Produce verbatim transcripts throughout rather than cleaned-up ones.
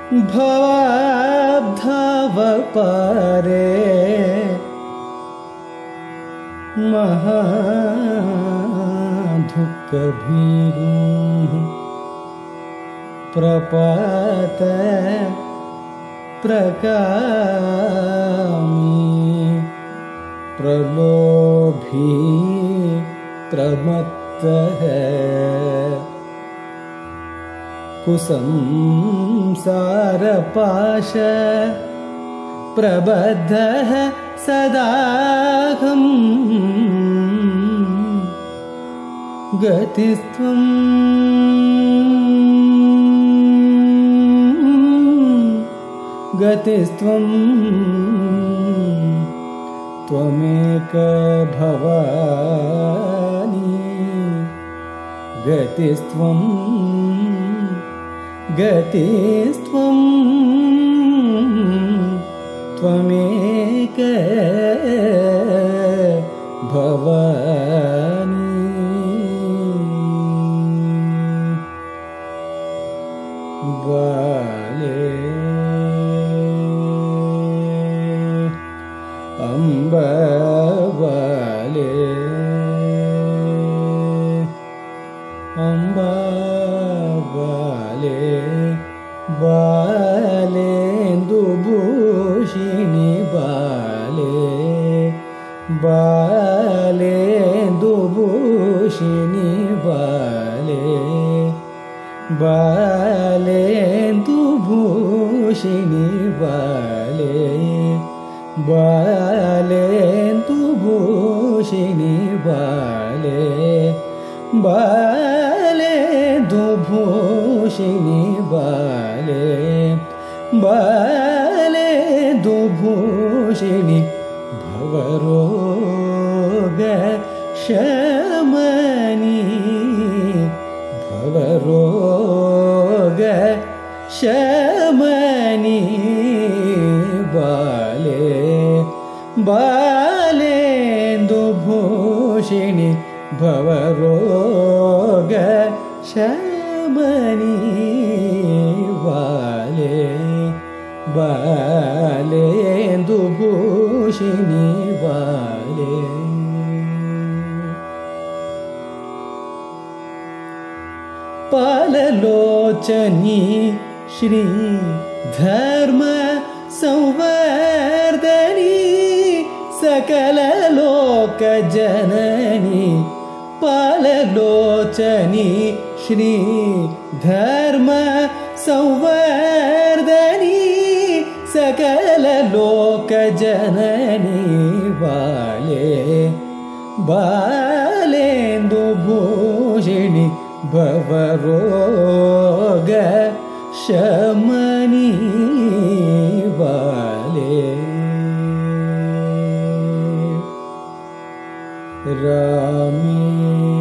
भवाब्धावपारे महादुःखभीरुः प्रपात प्रकामी प्रलोभी प्रमत्तः कुसंसारपाश प्रबद्धः सदाहं गतिस्त्वं गतिस्त्वं त्वमेक भवानी गतिस्त्वं गतिस्त्वं त्वमेक भवानी बाले अम्ब बाले अम्ब बाले बालेन्दु भूषिणि बाले बालेन्दु भूषिणि बाले बालेन्दु भूषिणि बाले बालेन्दु भूषिणि बाले बालेन्दु भूषिणि बाले बालेन्दु भूषिणि भवरोग शमनी भवरोग शमनी बाले बालेन्दु भूषिणि भवरोग शमनी बाले बालेन्दु भूषिणि बाले पाललोचनी श्री धर्म संवर्धनी सकल लोक जननी पाललोचनी श्री धर्म संवर्धनी सकल लोक जननी बाले बालेन्दु भूषिणि भवरोग शमनी बाले रामी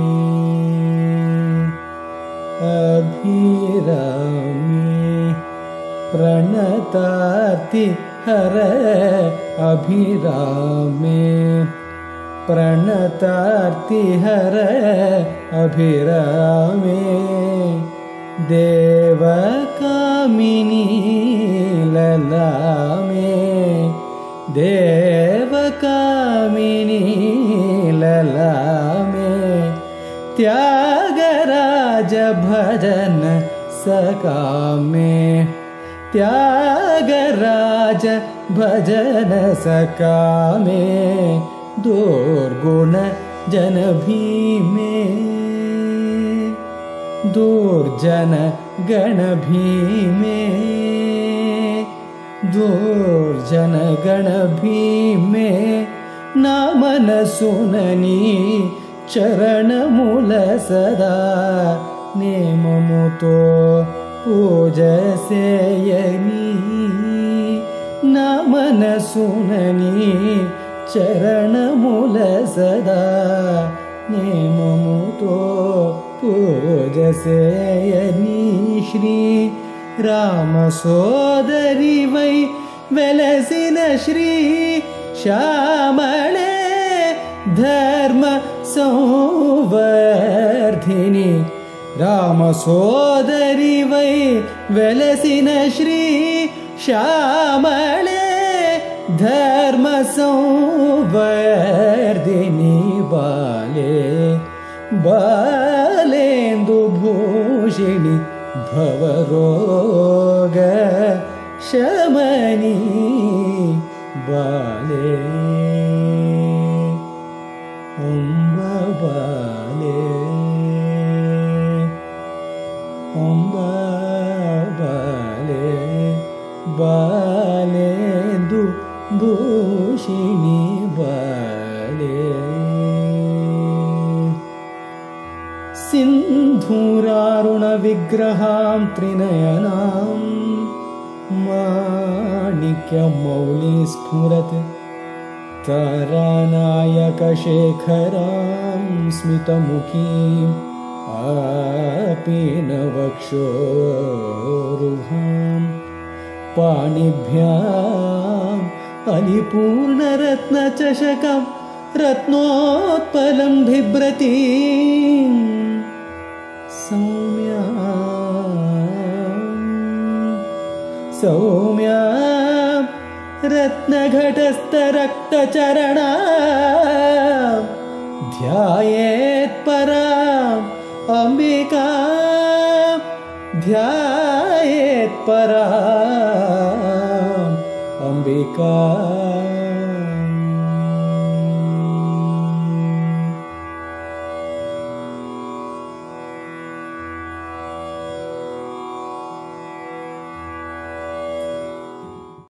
अभिरामी प्रणताति हर अभिरामे प्रणतार्ति हर अभिरामे देवकामिनी ललामे देवकामिनी ललामे त्यागराज भजन सकामे त्यागराज भजन सकामे दुर्गुण जन भीमे दुर्जन गण भीमे दुर्जन गण भीमे नामन सुननी चरण मूल सदा नेममुतो पूजसेयनी नामन सुननी चरण मूल सदा नेममुतो पूजसेयनी श्री राम सोदरी वै वेलसिन श्री श्यामळे धर्म संवर्धिनी रामसोदरि वै वेलसिन श्री श्यामळे धर्मसंवर्धिनि बाले बालेन्दु भूषिणि भवरोग शमनी बाले अम्ब बाले अम्ब बाले बालेन्दु भूषिणि बाले सिन्धूरारुणविग्रहां त्रिनयनां माणिक्यमौली स्फुरत् तारानायकशेखरां स्मितमुखीम् आपीनवक्षोरुहां पाणिभ्याम् अलिपूर्णरत्नचषकं रत्नोत्पलं बिभ्रतीं सौम्या सौम्या रत्नघटस्थरक्तचरणा ध्यायेत् पराम् अम्बिका ध्यायेत् पराम् अम्बिका